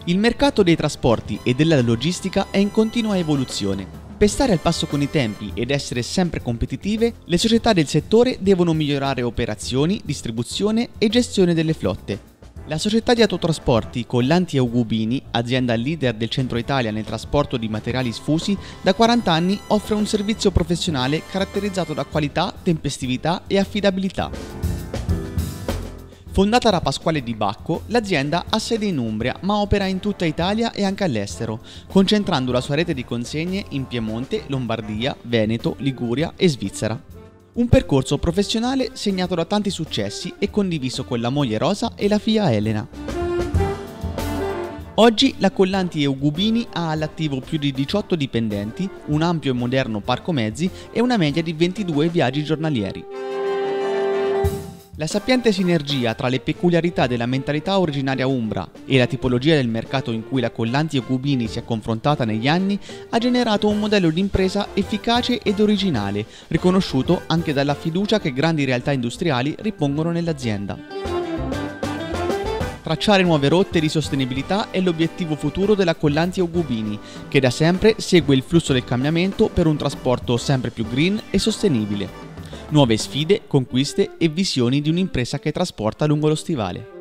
Il mercato dei trasporti e della logistica è in continua evoluzione. Per stare al passo con i tempi ed essere sempre competitive, le società del settore devono migliorare operazioni, distribuzione e gestione delle flotte. La società di autotrasporti Collanti Eugubini, azienda leader del centro Italia nel trasporto di materiali sfusi, da 40 anni offre un servizio professionale caratterizzato da qualità, tempestività e affidabilità. Fondata da Pasquale Di Bacco, l'azienda ha sede in Umbria ma opera in tutta Italia e anche all'estero, concentrando la sua rete di consegne in Piemonte, Lombardia, Veneto, Liguria e Svizzera. Un percorso professionale segnato da tanti successi e condiviso con la moglie Rosa e la figlia Elena. Oggi la Collanti Eugubini ha all'attivo più di 18 dipendenti, un ampio e moderno parco mezzi e una media di 22 viaggi giornalieri. La sapiente sinergia tra le peculiarità della mentalità originaria umbra e la tipologia del mercato in cui la Collanti Eugubini si è confrontata negli anni ha generato un modello di impresa efficace ed originale, riconosciuto anche dalla fiducia che grandi realtà industriali ripongono nell'azienda. Tracciare nuove rotte di sostenibilità è l'obiettivo futuro della Collanti Eugubini, che da sempre segue il flusso del cambiamento per un trasporto sempre più green e sostenibile. Nuove sfide, conquiste e visioni di un'impresa che trasporta lungo lo stivale.